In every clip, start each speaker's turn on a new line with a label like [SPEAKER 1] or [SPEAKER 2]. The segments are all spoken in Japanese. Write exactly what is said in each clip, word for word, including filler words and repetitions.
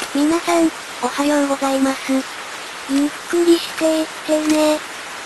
[SPEAKER 1] 皆さん、おはようございます。ゆっくりしていってね。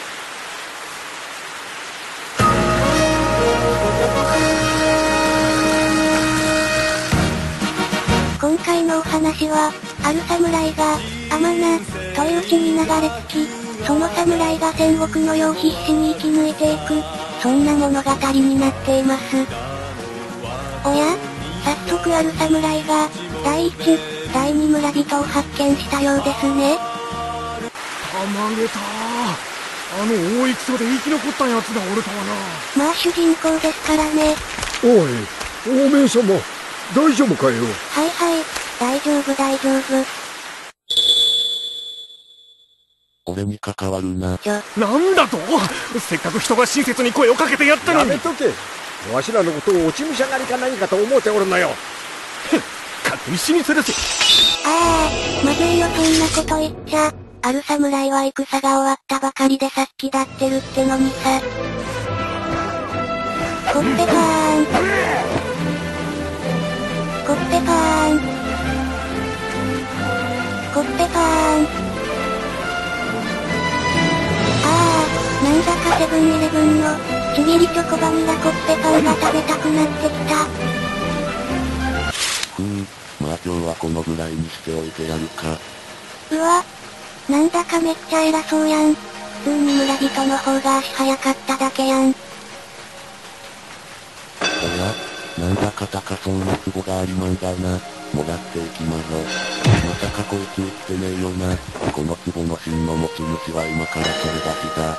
[SPEAKER 1] 今回のお話は、ある侍が、アマナ、という地に流れ着き、その侍が戦国の世を必死に生き抜いていく、そんな物語になっています。おや？早速ある侍が、第一、第二村人を発見したようですね。
[SPEAKER 2] たまげたー。あの大戦で生き残った奴がおるとはな。
[SPEAKER 1] まあ主人公ですからね。
[SPEAKER 3] おい、おめえ様、大丈夫かよ。
[SPEAKER 1] はいはい、大丈夫大丈夫。
[SPEAKER 4] 俺に関わるな。
[SPEAKER 1] ちょ、
[SPEAKER 2] なんだと？せっかく人が親切に声をかけてやったのに。
[SPEAKER 3] やめとけ。わしらのことを落ち武者狩りか何かと思っておるのよ。
[SPEAKER 2] 勝手に死にするせ。
[SPEAKER 1] ああ、まずいよそんなこと言っちゃ。ある侍は戦が終わったばかりで殺気立ってるってのにさ。コッペパーン。コッペパーン。コッペパーン。ああ、なんだかセブンイレブンの、ちぎりチョコバニラコッペパンが食べたくなってきた。
[SPEAKER 4] ふぅ、まあ今日はこのぐらいにしておいてやるか。
[SPEAKER 1] うわ、なんだかめっちゃ偉そうやん。普通に村人の方が足早かっただけやん。
[SPEAKER 4] おや、なんだか高そうな壺がありまんがな。もらっていきまぞ。まさかこいつ売ってねえよな。この壺の真の持ち主は今からそれ出しだ。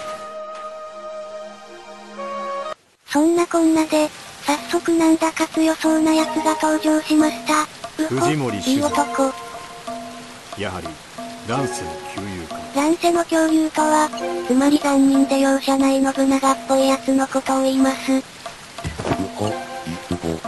[SPEAKER 1] そんなこんなで、早速なんだか強そうな奴が登場しました。うほ、
[SPEAKER 2] 藤森
[SPEAKER 1] いい男。
[SPEAKER 2] やはり乱世の旧友か。
[SPEAKER 1] 乱世の恐竜とは、つまり残忍で容赦ない信長っぽい奴のことを言います。
[SPEAKER 4] うほ、いつぼ。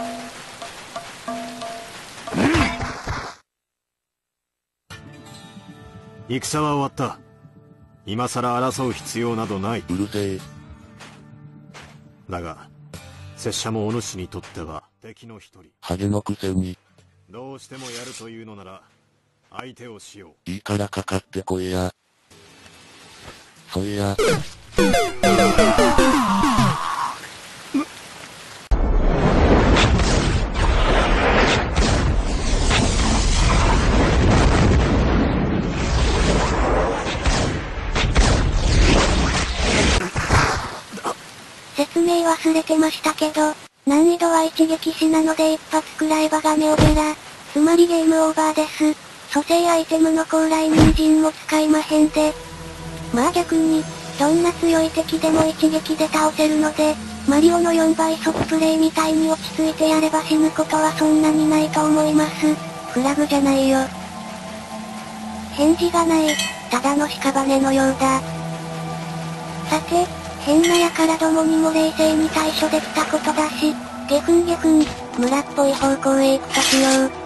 [SPEAKER 2] 戦は終わった。今さら争う必要などない。
[SPEAKER 4] うるせえ。
[SPEAKER 2] だが、拙者もお主にとっては敵の一人。
[SPEAKER 4] ハゲのくせに。
[SPEAKER 2] どうしてもやるというのなら、相手をしよ
[SPEAKER 4] う。いいからかかってこいや。そいや。
[SPEAKER 1] 説明忘れてましたけど、難易度は一撃死なので一発くらいバガメオベラ。つまりゲームオーバーです。蘇生アイテムの高麗人参も使いまへんで。まあ逆に、どんな強い敵でも一撃で倒せるので、マリオのよんばい速プレイみたいに落ち着いてやれば死ぬことはそんなにないと思います。フラグじゃないよ。返事がない、ただの屍のようだ。さて、変な輩どもにも冷静に対処できたことだし、ゲフンゲフン、村っぽい方向へ行くとしよう。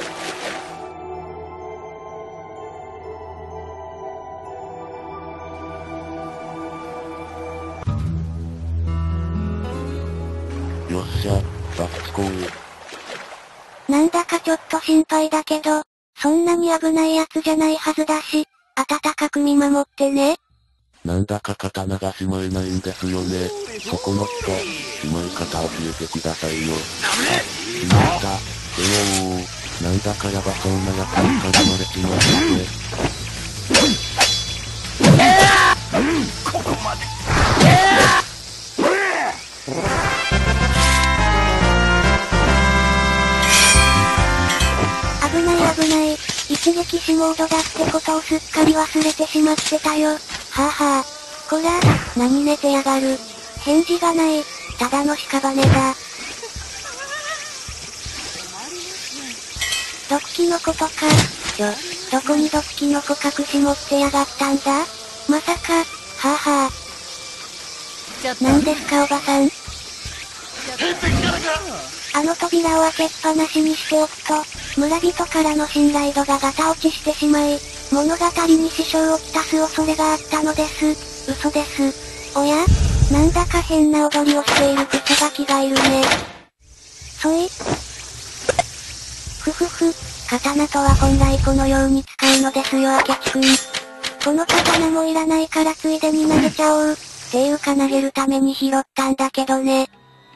[SPEAKER 4] よっしゃ、バッチコー。
[SPEAKER 1] なんだかちょっと心配だけど、そんなに危ないやつじゃないはずだし、温かく見守ってね。
[SPEAKER 4] なんだか刀がしまえないんですよね。そこの人、しまい方教えてくださいよ。しまった。えおー、なんだかヤバそうなやつに絡まれちまって。うん、ここまで。
[SPEAKER 1] 危ない危ない、一撃死モードだってことをすっかり忘れてしまってたよ。はぁはぁ。こら、何寝てやがる。返事がない、ただの屍だ。毒キノコとか、ちょ、どこに毒キノコ隠し持ってやがったんだ？まさか、はぁはぁ。なんですかおばさん。あの扉を開けっぱなしにしておくと、村人からの信頼度がガタ落ちしてしまい、物語に支障をきたす恐れがあったのです。嘘です。おや？なんだか変な踊りをしているクソガキがいるね。そい。ふふふ、 刀とは本来このように使うのですよ明智くん。この刀もいらないからついでに投げちゃおう。っていうか投げるために拾ったんだけどね。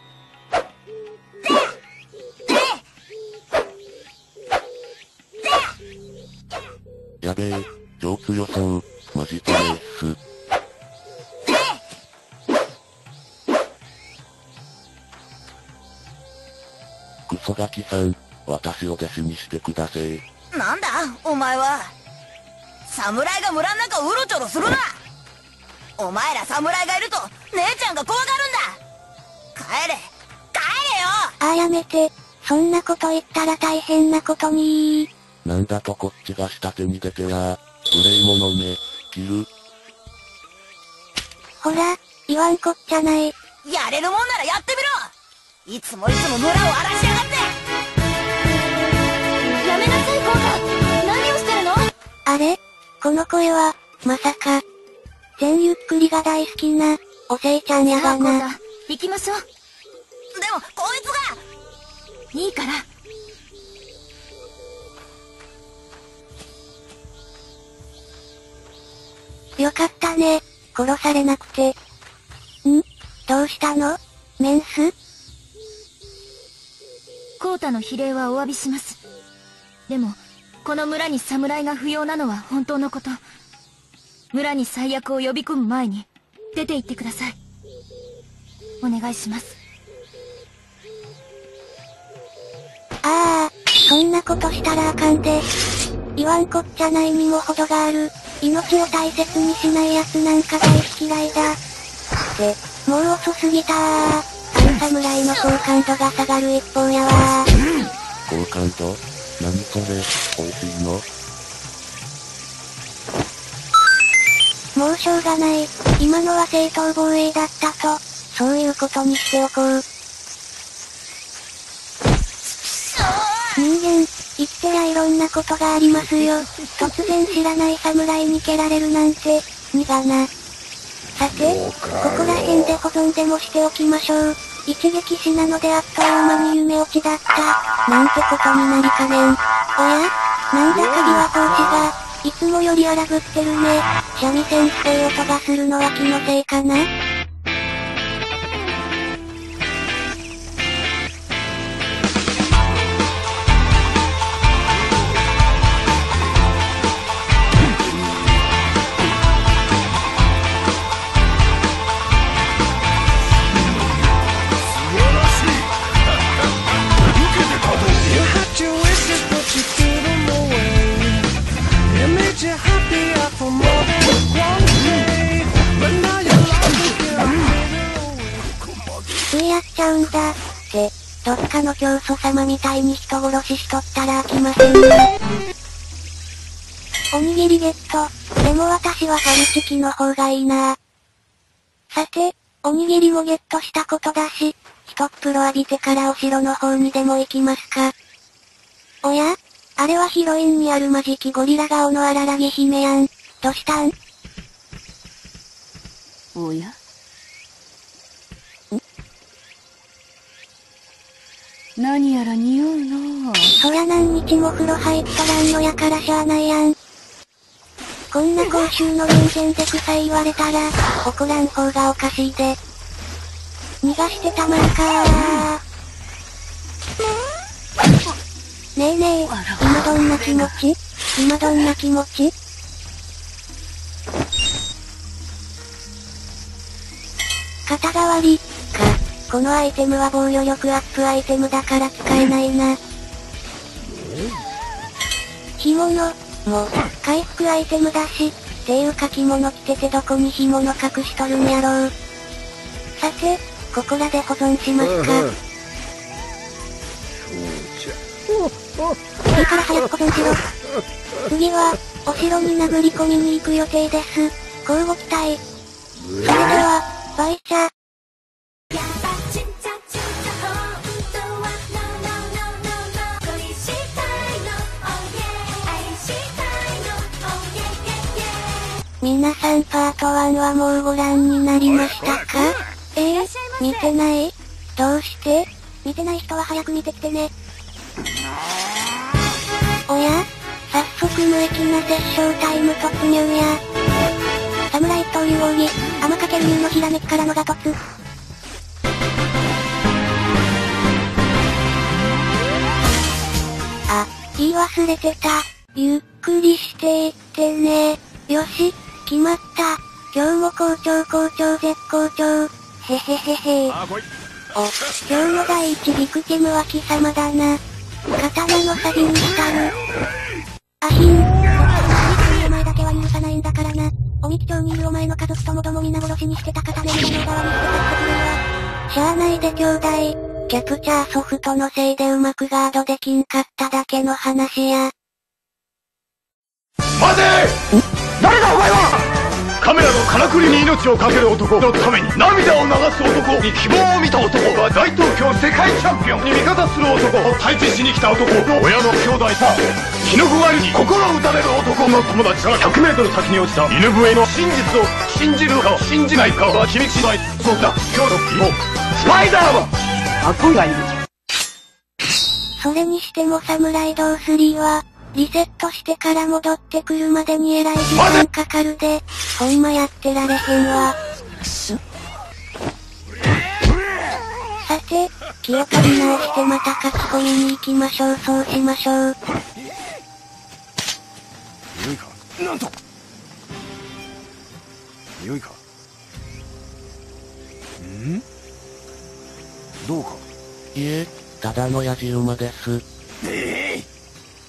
[SPEAKER 4] やべえ、超強そう。マジでーす。クソガキさん、私を弟子にしてください。
[SPEAKER 5] なんだお前は。侍が村ん中をうろちょろするな。お前ら侍がいると姉ちゃんが怖がるんだ。帰れ帰れよ。
[SPEAKER 1] ああやめて、そんなこと言ったら大変なことに。
[SPEAKER 4] なんだとこっちが下手に出てや。無礼者め、切る。
[SPEAKER 1] ほら、言わんこっちゃない。
[SPEAKER 5] やれるもんならやってみろ。いつもいつも村を荒らしやがって。
[SPEAKER 6] やめなさいコウタ。何をしてるの？
[SPEAKER 1] あれ？この声は、まさか。全ゆっくりが大好きな、おせいちゃんやがな。
[SPEAKER 6] さあコウタ、行きましょう。
[SPEAKER 5] でもこいつが。
[SPEAKER 6] いいから。
[SPEAKER 1] よかったね。殺されなくて。ん？どうしたの？メンス？
[SPEAKER 6] コウタの非礼はお詫びします。でも、この村に侍が不要なのは本当のこと。村に最悪を呼び込む前に、出て行ってください。お願いします。
[SPEAKER 1] ああ、そんなことしたらあかんで。言わんこっちゃないにも程がある。命を大切にしない奴なんか大嫌いだ。って、もう遅すぎたー。あの侍の好感度が下がる一方やわー。
[SPEAKER 4] 好感度？何それ、美味しいの？
[SPEAKER 1] もうしょうがない。今のは正当防衛だったと、そういうことにしておこう。人間、生きてりゃいろんなことがありますよ。突然知らない侍に蹴られるなんて、苦な。さて、ここら辺で保存でもしておきましょう。一撃死なのであっという間に夢落ちだった。なんてことになりかねん。おや？なんだ鍵はポーチが。いつもより荒ぶってるね。三味線っぽい音がするのは気のせいかな？ついやっちゃうんだ。って、どっかの教祖様みたいに人殺ししとったら飽きませんね。おにぎりゲット。でも私はファミチキの方がいいな。さて、おにぎりもゲットしたことだし、一風呂浴びてからお城の方にでも行きますか。おや？あれはヒロインにあるマジキゴリラ顔の荒らぎ姫やん。どしたん？
[SPEAKER 6] おや？何やら匂うの。
[SPEAKER 1] そりゃ何日も風呂入っとらんのやからしゃあないやん。こんな公衆の人間で臭い言われたら、怒らん方がおかしいで。逃がしてたまるかー。ねえねえ、今どんな気持ち？今どんな気持ち？肩代わり、か。このアイテムは防御力アップアイテムだから使えないな。干物、も、回復アイテムだし、っていうか着物着ててどこに干物隠しとるんやろう。さて、ここらで保存しますか。いいから早く保存しろ。次は、お城に殴り込みに行く予定です。こうご期待。それでは、バイチャ。皆さんパートワンはもうご覧になりましたか？えー、見てない？どうして？見てない人は早く見てきてね。 おや？早速無益な絶唱タイム突入や。侍一刀流奥義、天かけ流のひらめきからのが突。あ、言い忘れてた。ゆっくりしていってね。よし、決まった。今日も好調好調絶好調。へへへへ。お、今日の第一ビクティムは貴様だな。刀の先にしたる。アヒン。お前だけは許さないんだからな。おみき町にいるお前の家族ともども皆殺しにしてた刀の裏側にしてたってくれるわ。しゃあないで兄弟。キャプチャーソフトのせいでうまくガードできんかっただけの話や。
[SPEAKER 2] 待て！誰だお前は！カメラのからくりに命を懸ける男のために涙を流す男に希望を見た男は大東京世界チャンピオンに味方する男を対峙しに来た男の親の兄弟さキノコ狩りに心打たれる男の友達が ひゃくメートル 先に落ちた犬笛の真実を信じるか信じないかは君次第。そうだ今日の希望スパイダーマン悪がいる。
[SPEAKER 1] それにしてもサムライドースリーはリセットしてから戻ってくるまでにえらい時間かかるで、ほんまやってられへんわ。さて、気を取り直してまた書き込みに行きましょう。そうしましょう。
[SPEAKER 2] よいかなんとよいかんどうか
[SPEAKER 4] いえ、ただのやじ馬です。
[SPEAKER 2] ええ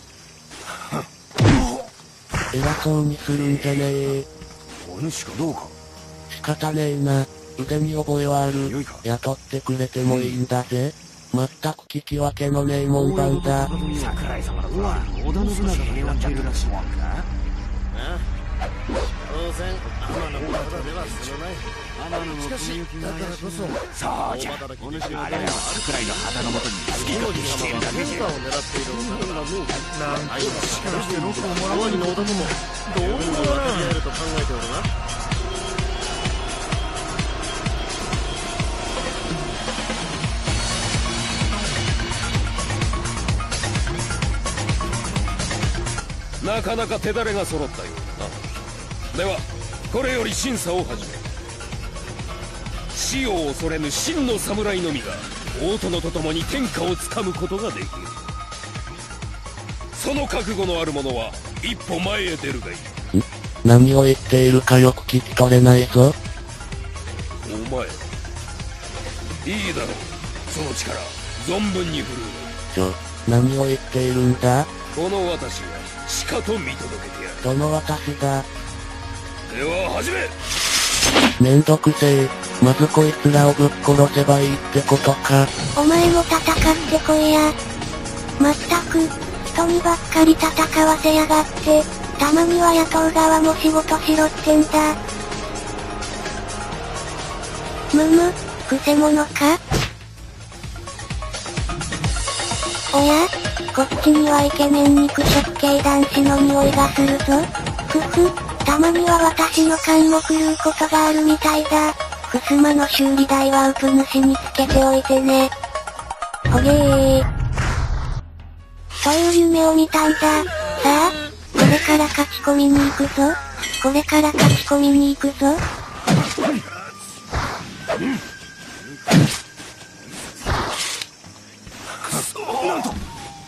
[SPEAKER 4] 偉そうにするんじゃねえ。
[SPEAKER 2] お主かどうか
[SPEAKER 4] 仕方ねえな。腕に覚えはある。雇ってくれてもいいんだぜ。まったく聞き分けのねえ門番だ。
[SPEAKER 2] 桜井様だとは織田信長が狙っているらしいわ。当然天の方では済まない。天のしかしだからこそそうじゃあれらは桜井の旗のもとに好き勝手しているだけじゃ。を狙っているのだなんとしかしてロコをもらわにの男もどうにも分かり合えると考えておるな。なかなか手だれが揃ったようだな。ではこれより審査を始める。死を恐れぬ真の侍のみが大殿と共に天下をつかむことができる。その覚悟のある者は一歩前へ出るがいい。
[SPEAKER 4] ん？何を言っているかよく聞き取れないぞ。
[SPEAKER 2] お前いいだろう。その力存分に振るう。
[SPEAKER 4] ちょ、何を言っているんだ？
[SPEAKER 2] この私がしかと見届けてやる。
[SPEAKER 4] どの私だ？
[SPEAKER 2] では始め。
[SPEAKER 4] めんどくせえ。まずこいつらをぶっ殺せばいいってことか。
[SPEAKER 1] お前も戦ってこいや。まったく、人にばっかり戦わせやがって、たまには野党側も仕事しろってんだ。むむ、くせ者か？おや？こっちにはイケメン肉食系男子の匂いがするぞ。ふふ、たまには私の勘も狂うことがあるみたいだ。ふすまの修理代はウプ主につけておいてね。ほげー。そういう夢を見たんだ。さあ、これから書き込みに行くぞ。これから書き込みに行くぞ。
[SPEAKER 2] なんと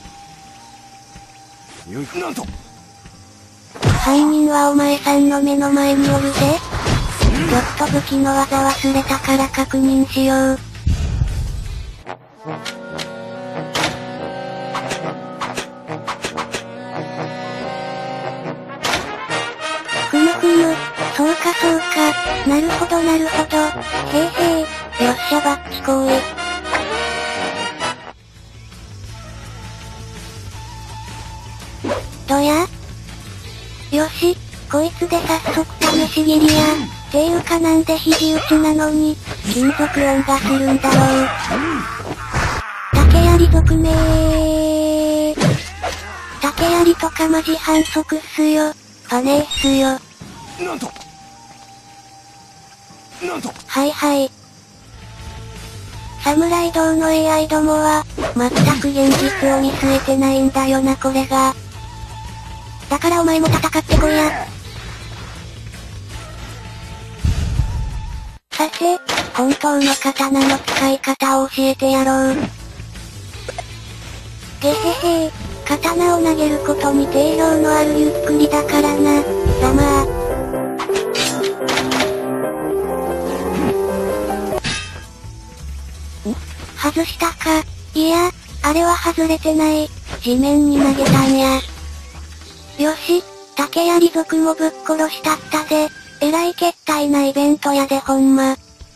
[SPEAKER 2] なんと
[SPEAKER 1] 犯人はお前さんの目の前におるぜ。ちょっと武器の技忘れたから確認しよう。ふむふむ、そうかそうか、なるほどなるほど、へいへい、よっしゃバッチコーイ。どや？よし、こいつで早速試し切りや。ていうかなんで肘打ちなのに、金属音がするんだろう。竹槍族めー。竹槍とかマジ反則っすよ。パネーっすよ。
[SPEAKER 2] なんとなんと
[SPEAKER 1] はいはい。サムライドーの エーアイ どもは、全く現実を見据えてないんだよなこれが。 だからお前も戦ってこいや。さて、本当の刀の使い方を教えてやろう。げへへー、刀を投げることに定評のあるゆっくりだからな、ざまー。外したか。いや、あれは外れてない。地面に投げたんや。よし、竹槍族もぶっ殺したったで、えらいけったいなイベントやでほんま。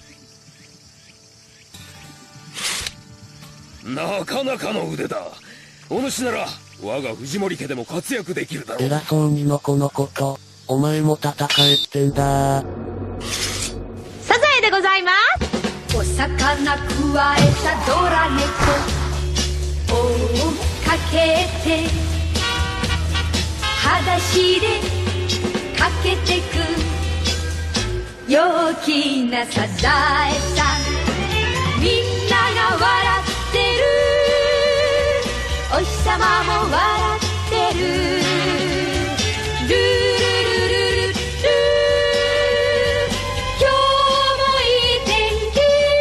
[SPEAKER 7] なかなかの腕だ。お主なら、我が藤森家でも活躍できるだろう。
[SPEAKER 4] 偉そうにのこのこと、お前も戦えってんだ。
[SPEAKER 8] サザエでございます。お魚くわえたドラ猫追っかけて裸足でかけてく陽気なサザエさん、みんなが笑ってる、お日様も笑ってる、ルールルルルルル、今日もいい天気。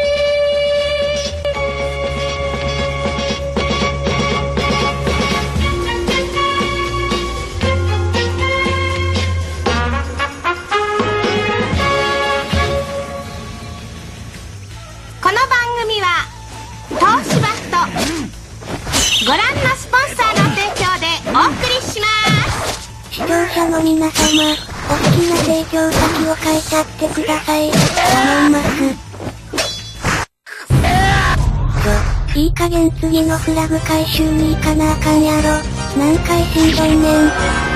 [SPEAKER 8] この番組は東芝とご覧のスポンサーの提供でお送りします。
[SPEAKER 1] 視聴者の皆様、お好きな提供先を書いちゃってください。頼みます。ちょ、いい加減次のフラグ回収に行かなあかんやろ。何回しんどいねん。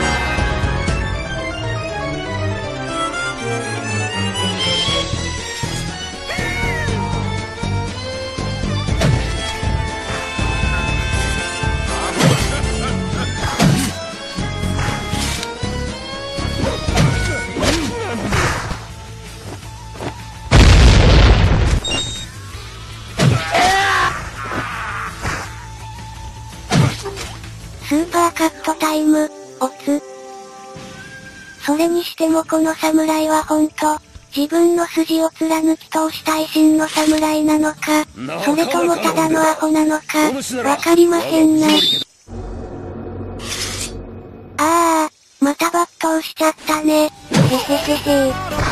[SPEAKER 1] スーパーカットタイム、オツ。それにしてもこの侍はほんと、自分の筋を貫き通した維新の侍なのか、それともただのアホなのか、わかりませんな。あー、また抜刀しちゃったね。へへへへ。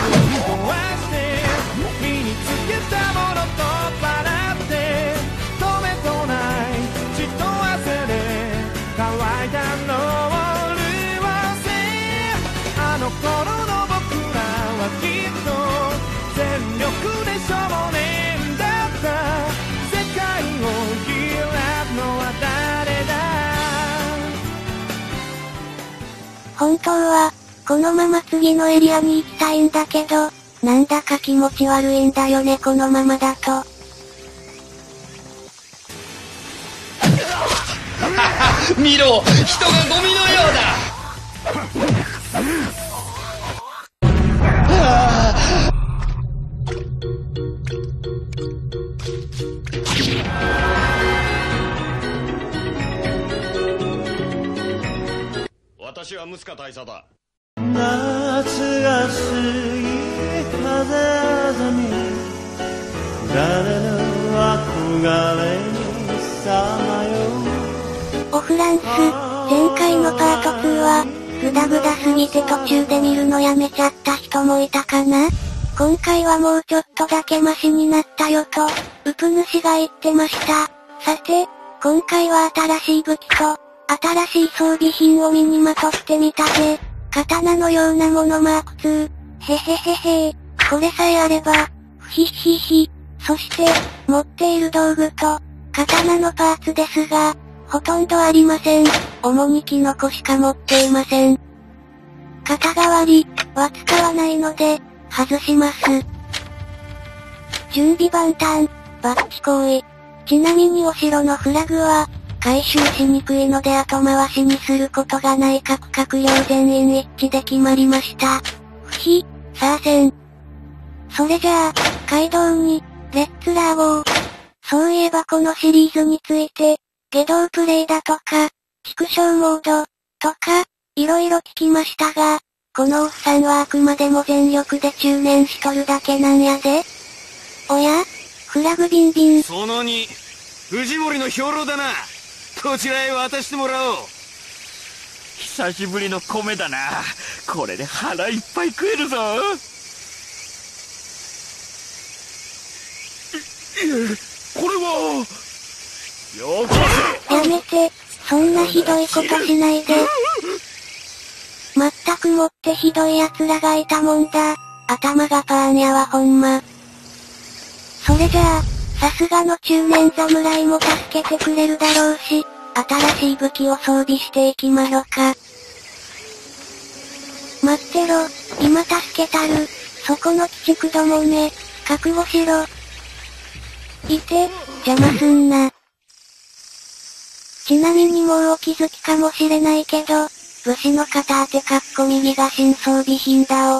[SPEAKER 1] 本当は、このまま次のエリアに行きたいんだけど、なんだか気持ち悪いんだよねこのままだと。
[SPEAKER 2] 見ろ、人がゴミのようだ。私はムスカ大佐だ。
[SPEAKER 9] 夏が過ぎ風あざみ誰の憧れにさまよ
[SPEAKER 1] おフランス、前回のパートツーは、グダグダすぎて途中で見るのやめちゃった人もいたかな。今回はもうちょっとだけマシになったよと、ウプ主が言ってました。さて、今回は新しい武器と、新しい装備品を身にまとってみたぜ。刀のようなものマークツー。へへへへー。これさえあれば、ふひひひ。そして、持っている道具と、刀のパーツですが、ほとんどありません。主にキノコしか持っていません。肩代わりは使わないので、外します。準備万端、バッチ行為。ちなみにお城のフラグは、回収しにくいので後回しにすることがない各閣僚全員一致で決まりました。ふひ、さあせん。それじゃあ、街道に、レッツラーゴー。そういえばこのシリーズについて、下道プレイだとか、畜生モード、とか、 いろいろ聞きましたが、このおっさんはあくまでも全力で中年しとるだけなんやで。おや？フラグビンビン。
[SPEAKER 7] そのに、藤森の兵糧だな。こちらへ渡してもらおう。
[SPEAKER 10] 久しぶりの米だな。これで腹いっぱい食えるぞ。
[SPEAKER 7] いえ、これは。よこ
[SPEAKER 1] せ。やめて、そんなひどいことしないで。まったくもってひどい奴らがいたもんだ。頭がパーンやわほんま。それじゃあ、さすがの中年侍も助けてくれるだろうし、新しい武器を装備していきまろか。待ってろ、今助けたる。そこの鬼畜どもめ、覚悟しろ。いて、邪魔すんな。ちなみにもうお気づきかもしれないけど、武士の片当てかっこ右が新装備品だお。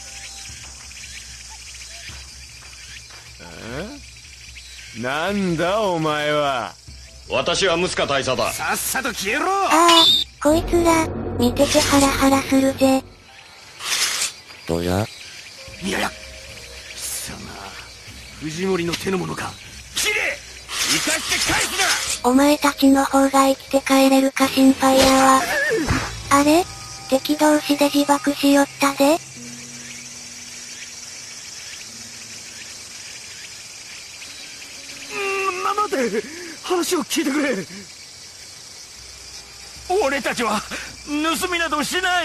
[SPEAKER 7] なんだお前は。
[SPEAKER 2] 私はムスカ大佐だ。
[SPEAKER 7] さっさと消えろ。
[SPEAKER 1] ああ、こいつら、見ててハラハラするぜ。
[SPEAKER 4] どや
[SPEAKER 7] いやや、貴様、藤森の手の者か。切れ！生かして返すな！
[SPEAKER 1] お前たちの方が生きて帰れるか心配やわ。あれ？敵同士で自爆しよったで？
[SPEAKER 7] 待て、話を聞いてくれ。
[SPEAKER 10] 俺たちは盗みなどしない。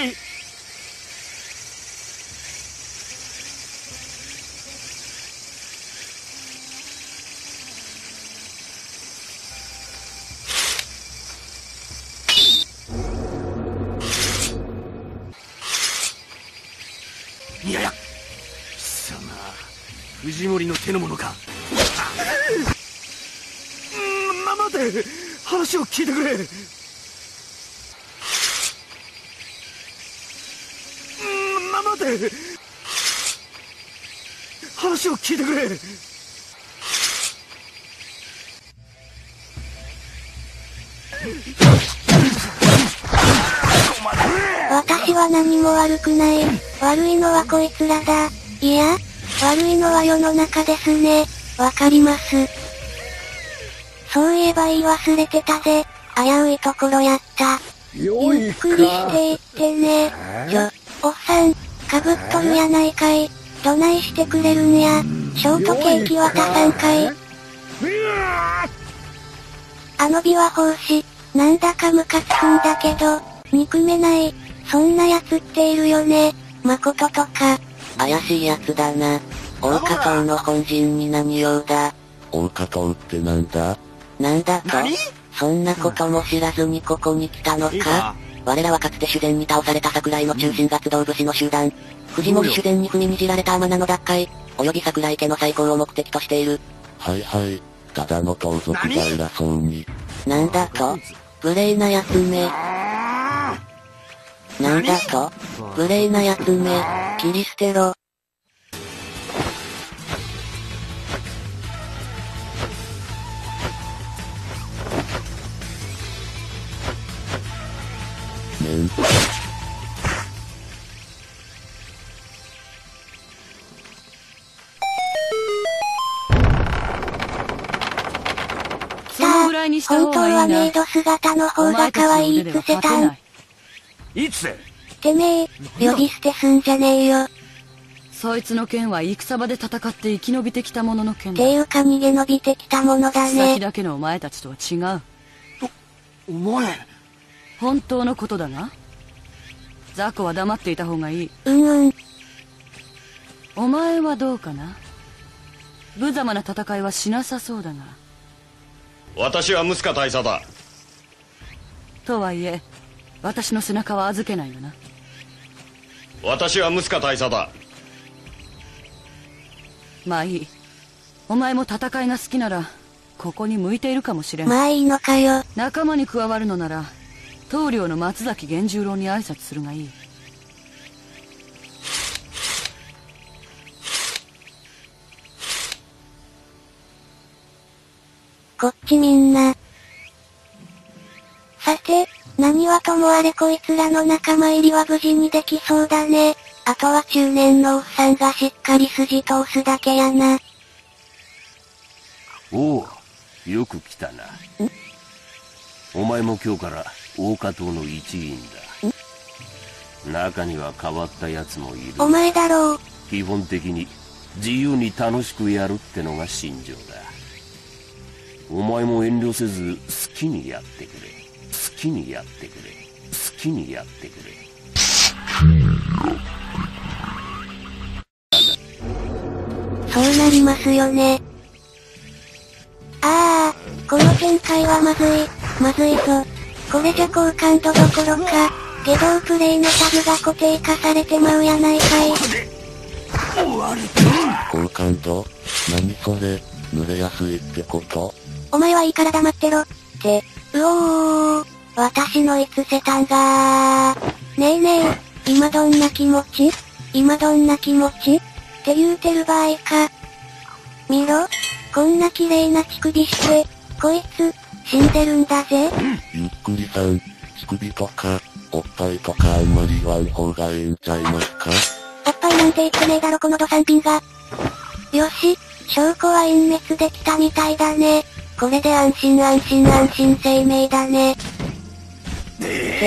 [SPEAKER 7] いやや、貴様、藤森の手の者か。待て、話を聞いてくれ。待て、話を聞いてくれ。
[SPEAKER 1] 私は何も悪くない。悪いのはこいつらだ。いや、悪いのは世の中ですね。わかります。そういえば言い忘れてたで、危ういところやった。ゆっくりしていってね。ちょ、おっさん、かぶっとるやないかい。どないしてくれるんや。ショートケーキ渡さんかい。あの琵琶法師、なんだかムカつくんだけど、憎めない。そんな奴っているよね。誠とか。
[SPEAKER 11] 怪しい奴だな。大加藤の本陣に何用だ。
[SPEAKER 4] 大加藤ってなんだ？
[SPEAKER 11] なんだと？そんなことも知らずにここに来たのか？我らはかつて主殿に倒された桜井の中心活動武士の集団。藤森主殿に踏みにじられた天名の奪回、及び桜井家の再興を目的としている。
[SPEAKER 4] はいはい、ただの盗賊が偉そうに。
[SPEAKER 11] なんだと？無礼な奴め。なんだと？無礼な奴め、切り捨てろ。
[SPEAKER 4] めん。
[SPEAKER 1] さあ、本当はメイド姿の方が可愛いつせたん。
[SPEAKER 7] いつ
[SPEAKER 1] てめえ、呼び捨てすんじゃねえよ。
[SPEAKER 12] そいつの剣は戦場で戦って生き延びてきた者の剣だ。
[SPEAKER 1] ていうか逃げ延びてきたものだね。
[SPEAKER 12] 先だけのお前たちとは違う。
[SPEAKER 7] お、お前。
[SPEAKER 12] 本当のことだが、雑魚は黙っていた方がいい。
[SPEAKER 1] うんうん。
[SPEAKER 12] お前はどうかな。無様な戦いはしなさそうだが。
[SPEAKER 2] 私はムスカ大佐だ。
[SPEAKER 12] とはいえ、私の背中は預けないよな。
[SPEAKER 2] 私はムスカ大佐だ。
[SPEAKER 12] まあいい。お前も戦いが好きならここに向いているかもしれん。
[SPEAKER 1] まあいいのかよ。
[SPEAKER 12] 仲間に加わるのなら棟梁の松崎源十郎に挨拶するがいい。
[SPEAKER 1] こっちみんな。さて、 何はともあれこいつらの仲間入りは無事にできそうだね。あとは中年のおっさんがしっかり筋通すだけやな。
[SPEAKER 7] おう、よく来たな。お前も今日から大加藤の一員だ。中には変わった奴もいる。
[SPEAKER 1] お前だろう。
[SPEAKER 7] 基本的に自由に楽しくやるってのが信条だ。お前も遠慮せず好きにやってくれ。好きにやってくれ。好きにやってくれ。
[SPEAKER 1] そうなりますよね。ああ、この展開はまずい、まずいぞ。これじゃ好感度どころか、下道プレイのタグが固定化されてまうやないかい。
[SPEAKER 4] 好感度？何それ？濡れやすいってこと？
[SPEAKER 1] お前はいいから黙ってろ。って、うおー、私のいつせたんがー。ねえねえ、今どんな気持ち？今どんな気持ち？って言うてる場合か。見ろ、こんな綺麗な乳首して、こいつ、死んでるんだぜ。
[SPEAKER 4] ゆっくりさん、乳首とか、おっぱいとかあんまり言わん方がええんちゃいますか？
[SPEAKER 1] おっぱいなんて言ってねえだろこのドサンピンが。よし、証拠は隠滅できたみたいだね。これで安心安心安心生命だね。って、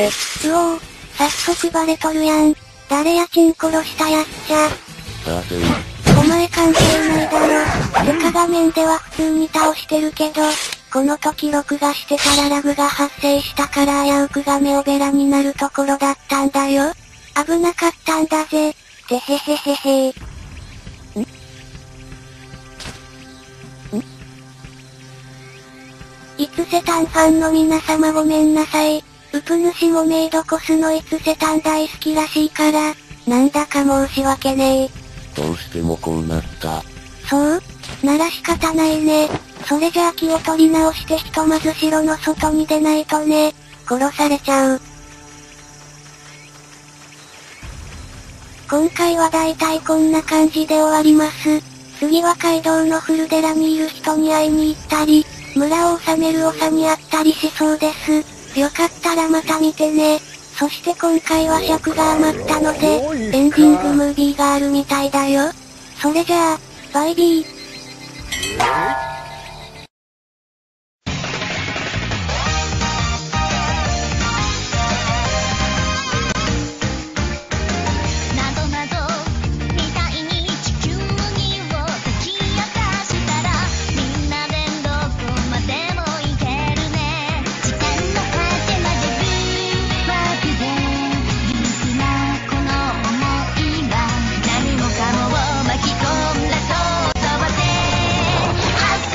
[SPEAKER 1] うおー、早速バレとるやん。誰やチン殺したやっちゃ。
[SPEAKER 4] させん。
[SPEAKER 1] お前関係ないだろ。てか画面では普通に倒してるけど、この時録画してたらラグが発生したから危うくがメオベラになるところだったんだよ。危なかったんだぜ。てへへへへー。いつせたんファンの皆様ごめんなさい。ウプ主もメイドコスのいつせたん大好きらしいから、なんだか申し訳ねえ。
[SPEAKER 4] どうしてもこうなった。
[SPEAKER 1] そうなら仕方ないね。それじゃあ気を取り直してひとまず城の外に出ないとね。殺されちゃう。今回はだいたいこんな感じで終わります。次は街道のフルデラにいる人に会いに行ったり、村を治める長に会ったりしそうです。よかったらまた見てね。そして今回は尺が余ったので、エンディングムービーがあるみたいだよ。それじゃあ、バイビー。
[SPEAKER 8] 何もかもを巻き込んだ想像で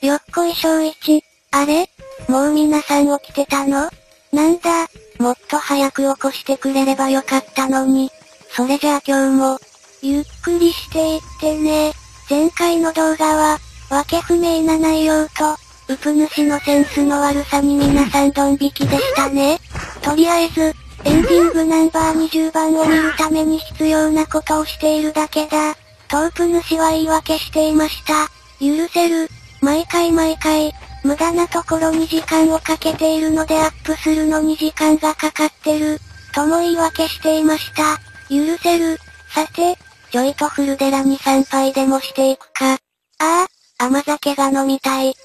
[SPEAKER 1] よっこいしょういち。あれ？もう皆さん起きてたの？なんだ、もっと早く起こしてくれればよかったのに。それじゃあ今日も、ゆっくりしていってね。前回の動画は、わけ不明な内容と、ウプ主のセンスの悪さに皆さんドン引きでしたね。とりあえず、エンディングナンバーにじゅうばんを見るために必要なことをしているだけだ。とウプ主は言い訳していました。許せる。毎回毎回、無駄なところに時間をかけているのでアップするのに時間がかかってる。とも言い訳していました。許せる。さて、ちょいとフルデラに参拝でもしていくか。ああ、甘酒が飲みたい。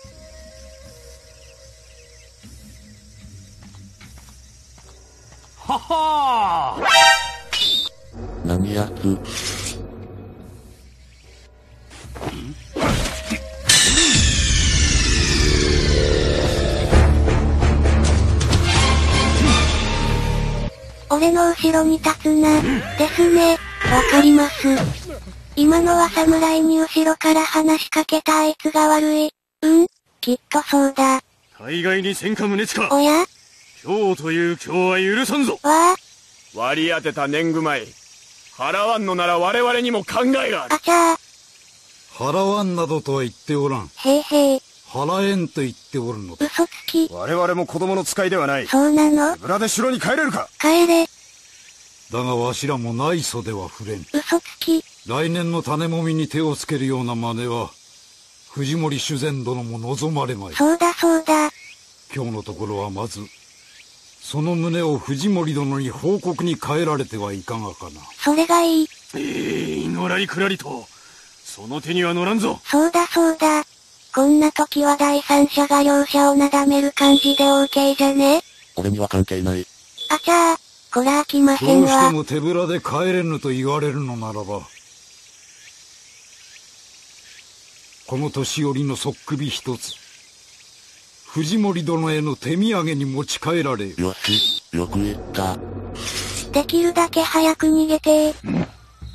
[SPEAKER 2] はは
[SPEAKER 4] ー何やつ
[SPEAKER 1] 俺の後ろに立つな。ですね。わかります。今のは侍に後ろから話しかけたあいつが悪い。うん、きっとそうだ。
[SPEAKER 2] 大概に戦火無熱か。
[SPEAKER 1] おや？
[SPEAKER 2] 今日という今日は許さんぞ。
[SPEAKER 1] わあ。
[SPEAKER 2] 割り当てた年貢米。払わんのなら我々にも考えがある。
[SPEAKER 1] あちゃー。
[SPEAKER 13] 払わんなどとは言っておらん。
[SPEAKER 1] へいへい。
[SPEAKER 13] 払えんと言っておるのだ。
[SPEAKER 1] 嘘つき。
[SPEAKER 2] 我々も子供の使いではない。
[SPEAKER 1] そうなの？
[SPEAKER 2] 手ぶらで城に帰れるか。
[SPEAKER 1] 帰れ。
[SPEAKER 13] だがわしらもない袖は触れん。
[SPEAKER 1] 嘘つき。
[SPEAKER 13] 来年の種もみに手をつけるような真似は、藤森修善殿も望まれまい。
[SPEAKER 1] そうだそうだ。
[SPEAKER 13] 今日のところはまず、その旨を藤森殿に報告に変えられてはいかがかな。
[SPEAKER 1] それがいい。
[SPEAKER 2] ええ、のらりくらりと。その手には乗らんぞ。
[SPEAKER 1] そうだそうだ。こんな時は第三者が両者をなだめる感じで オーケー じゃね？
[SPEAKER 4] 俺には関係ない。
[SPEAKER 1] あちゃー、こら飽きませんわ。
[SPEAKER 13] どうしても手ぶらで帰れぬと言われるのならば、この年寄りのそっくび一つ、藤森殿への手土産に持ち帰られよ。
[SPEAKER 4] よし、よく言った。
[SPEAKER 1] できるだけ早く逃げてー。うんうん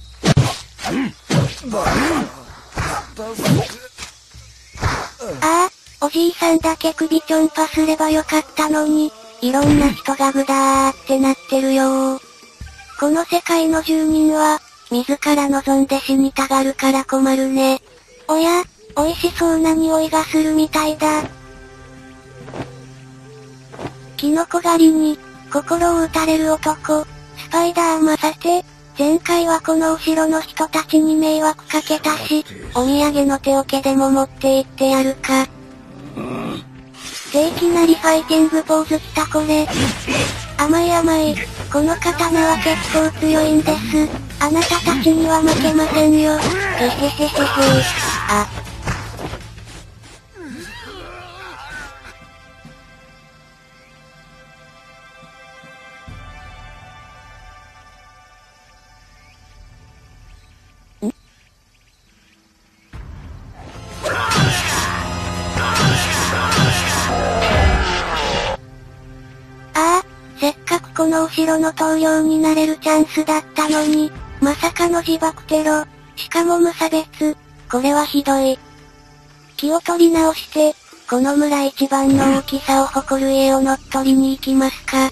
[SPEAKER 1] ああ、おじいさんだけ首ちょんぱすればよかったのに、いろんな人がぐだーってなってるよー。この世界の住人は、自ら望んで死にたがるから困るね。おや、美味しそうな匂いがするみたいだ。キノコ狩りに、心を打たれる男、スパイダーマさて、前回はこの後ろの人たちに迷惑かけたし、お土産の手桶でも持って行ってやるか。でいきなりファイティングポーズきたこれ。甘い甘い、この刀は結構強いんです。あなたたちには負けませんよ。へへへへへ。あ。せっかくこの後ろの棟梁になれるチャンスだったのに、まさかの自爆テロ、しかも無差別、これはひどい。気を取り直して、この村一番の大きさを誇る家を乗っ取りに行きますか。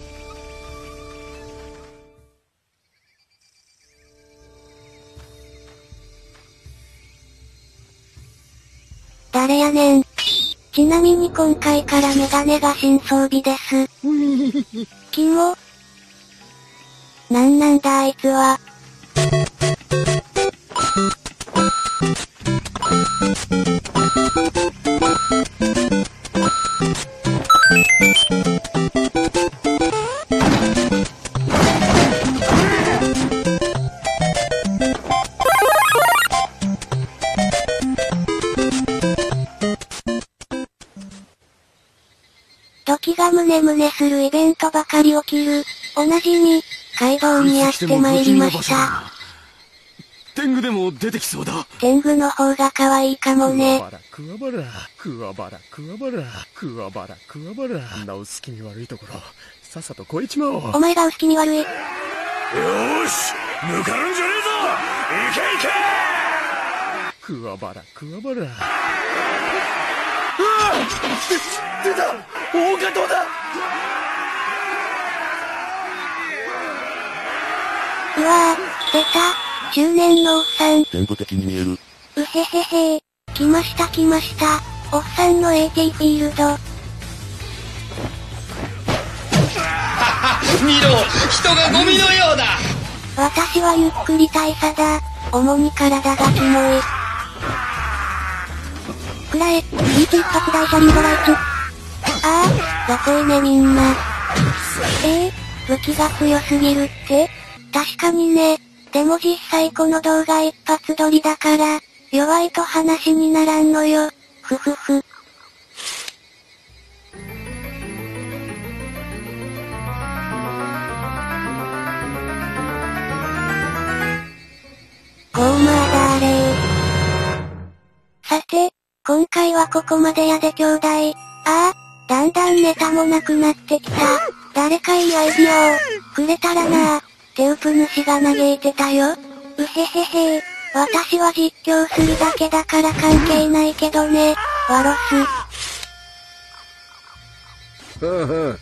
[SPEAKER 1] 誰やねん。ちなみに今回からメガネが新装備です。キモ。なんなんだあいつは。時がムネムネするイベントばかり起きる。おなじみ、街道にやってまいりました。
[SPEAKER 2] 天狗でも出てきそうだ。
[SPEAKER 1] 天狗の方が可愛いかもね。
[SPEAKER 3] クワバラ、クワバラ、クワバラ、クワバラ、クワバラ、クワバラ。な薄気味悪いところ、さっさと超えちまおう。
[SPEAKER 1] お前が薄気味悪い。よ
[SPEAKER 2] ーし、抜かるんじゃねえぞ。いけいけ。
[SPEAKER 3] クワバラ、クワバラ。
[SPEAKER 2] うわ出た大加藤だ。
[SPEAKER 1] うわぁ、出た。中年のおっさん。
[SPEAKER 4] 全部敵に見える。
[SPEAKER 1] うへへへー。来ました来ました。おっさんの エーティー フィールド。
[SPEAKER 2] 見ろ、人がゴミのようだ。
[SPEAKER 1] 私はゆっくり大佐だ。主に体がキモい。くらえ、イーティー 発大車リードライツ。ああ、どこいねみんな。えー、武器が強すぎるって？確かにね。でも実際この動画一発撮りだから、弱いと話にならんのよ。ふふふ。ゴーマーダーレイ。さて、今回はここまでやで兄弟。ああ、だんだんネタもなくなってきた。誰かいいアイディアをくれたらなぁ。テウプ主が嘆いてたよ。うへへへー。私は実況するだけだから関係ないけどね。ワロス。
[SPEAKER 13] はは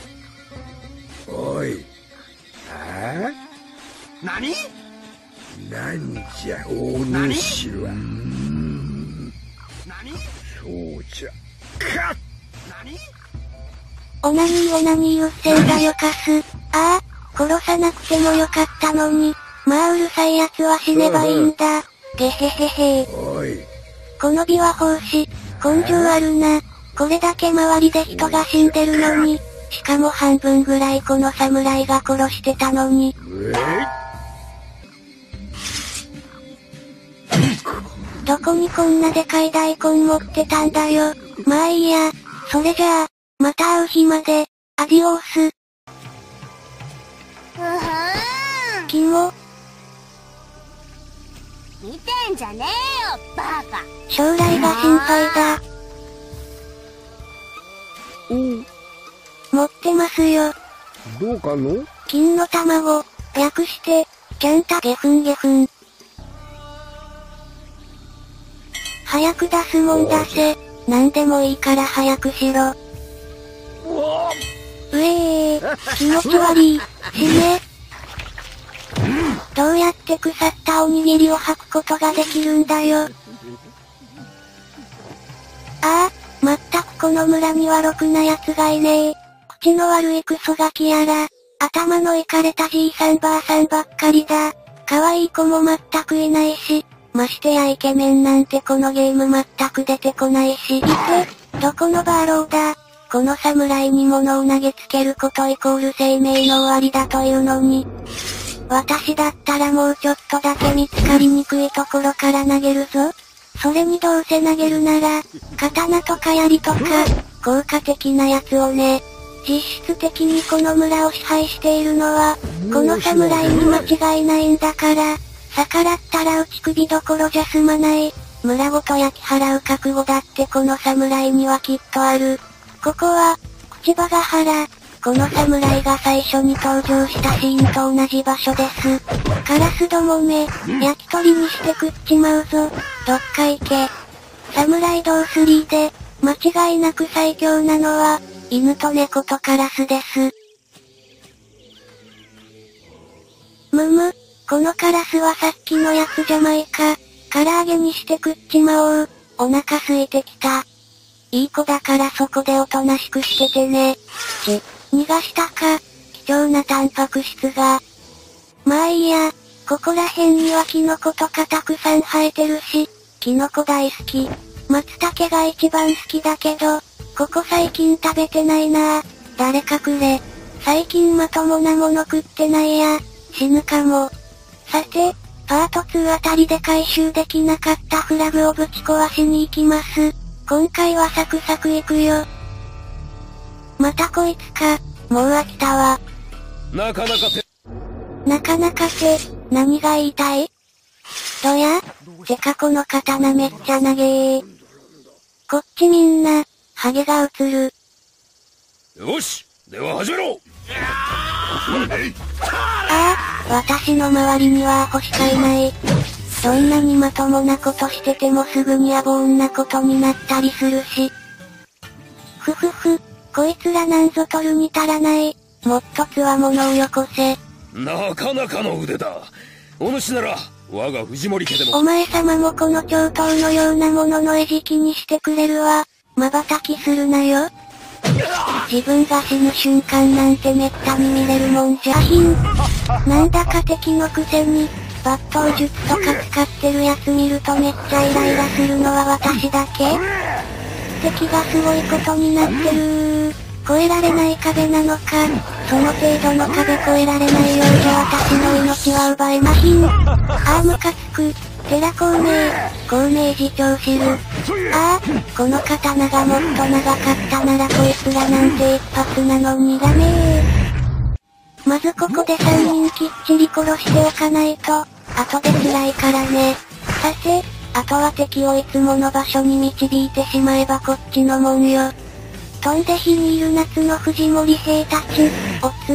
[SPEAKER 13] おい。あ
[SPEAKER 2] あ？何？
[SPEAKER 13] なんじゃ、大主は。そうじゃ。かっ！
[SPEAKER 1] オナニーオナニーうっせぇがよかす。ああ、殺さなくてもよかったのに。まあうるさい奴は死ねばいいんだ。ゲヘヘヘー。この琵琶法師、根性あるな。これだけ周りで人が死んでるのに。しかも半分ぐらいこの侍が殺してたのに。どこにこんなでかい大根持ってたんだよ。まあいいや。それじゃあ、また会う日まで。アディオース。うふん。キモ。
[SPEAKER 14] 見てんじゃねえよ、バカ。
[SPEAKER 1] 将来が心配だ。
[SPEAKER 13] うん。
[SPEAKER 1] 持ってますよ。
[SPEAKER 13] どうかの？
[SPEAKER 1] 金の卵、略して、キャンタゲフンゲフン。早く出すもん出せ。なんでもいいから早くしろ。うえー、気持ち悪い。死ね。どうやって腐ったおにぎりを吐くことができるんだよ。ああ、まったくこの村にはろくな奴がいねえ。口の悪いクソガキやら、頭のいかれたじいさんばあさんばっかりだ。可愛い子も全くいないし、ましてやイケメンなんてこのゲーム全く出てこないし。いて、どこのバーローだ。この侍に物を投げつけることイコール生命の終わりだというのに。私だったらもうちょっとだけ見つかりにくいところから投げるぞ。それにどうせ投げるなら、刀とか槍とか、効果的なやつをね。実質的にこの村を支配しているのは、この侍に間違いないんだから、逆らったら打ち首どころじゃ済まない。村ごと焼き払う覚悟だってこの侍にはきっとある。ここは、口場ヶ原。この侍が最初に登場したシーンと同じ場所です。カラスどもめ、焼き鳥にして食っちまうぞ。どっか行け。侍道スリーで、間違いなく最強なのは、犬と猫とカラスです。むむ、このカラスはさっきのやつじゃないか。唐揚げにして食っちまおう。お腹空いてきた。いい子だからそこでおとなしくしててね。ち、逃がしたか。貴重なタンパク質が。まあいいや、ここら辺にはキノコとかたくさん生えてるし、キノコ大好き。松茸が一番好きだけど、ここ最近食べてないなぁ。誰かくれ。最近まともなもの食ってないや。死ぬかも。さて、パートツーあたりで回収できなかったフラグをぶち壊しに行きます。今回はサクサクいくよ。またこいつか。もう飽きたわ。
[SPEAKER 3] なかなかて。
[SPEAKER 1] なかなかて、何が言いたい？どや？てかこの刀めっちゃ長え。こっちみんな、ハゲが映る。
[SPEAKER 3] よし、では始めろ。
[SPEAKER 1] ああ、私の周りにはアホしかいない。どんなにまともなことしててもすぐにアボーンなことになったりするし。 ふふふ、こいつらなんぞ取るに足らない。もっと強者をよこせ。
[SPEAKER 3] なかなかの腕だ。お主なら、我が藤森家でも。
[SPEAKER 1] お前様もこの長刀のようなものの餌食にしてくれるわ。瞬きするなよ。自分が死ぬ瞬間なんてめったに見れるもんじゃひん。なんだか敵のくせに、抜刀術とか使ってるやつ見るとめっちゃイライラするのは私だけ？敵がすごいことになってる。越えられない壁なのか、その程度の壁越えられないようじゃ私の命は奪えまひん。ああムカつく。寺孔明、孔明寺長知る。ああ、この刀がもっと長かったならこいつらなんて一発なのにダメー。まずここでさんにんきっちり殺しておかないと、後で辛いからね。さて、あとは敵をいつもの場所に導いてしまえばこっちのもんよ。飛んで火にいる夏の藤森兵たち、おつ。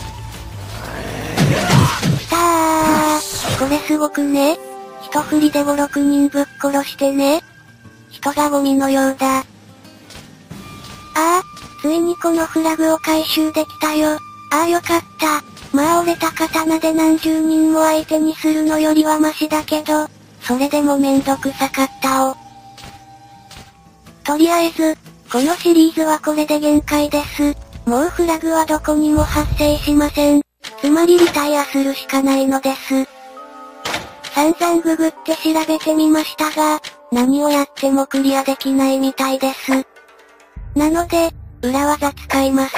[SPEAKER 1] きたー。これすごくね。一振りでご、ろくにんぶっ殺してね。人がゴミのようだ。ああ、ついにこのフラグを回収できたよ。ああよかった。まあ折れた刀で何十人も相手にするのよりはマシだけど、それでもめんどくさかったお。とりあえず、このシリーズはこれで限界です。もうフラグはどこにも発生しません。つまりリタイアするしかないのです。散々ググって調べてみましたが、何をやってもクリアできないみたいです。なので、裏技使います。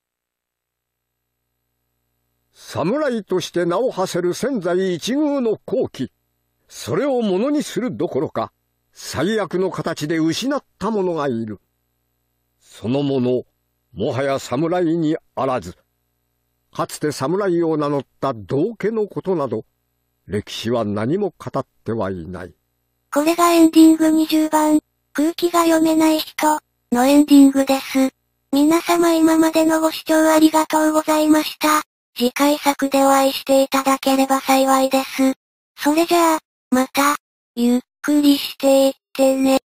[SPEAKER 15] 侍として名を馳せる千載一遇の好機。それをものにするどころか、最悪の形で失った者がいる。その者、もはや侍にあらず。かつて侍を名乗った道家のことなど、歴史は何も語ってはいない。
[SPEAKER 1] これがエンディングにじゅうばん、空気が読めない人のエンディングです。皆様今までのご視聴ありがとうございました。次回作でお会いしていただければ幸いです。それじゃあ、また、ゆっくりしていってね。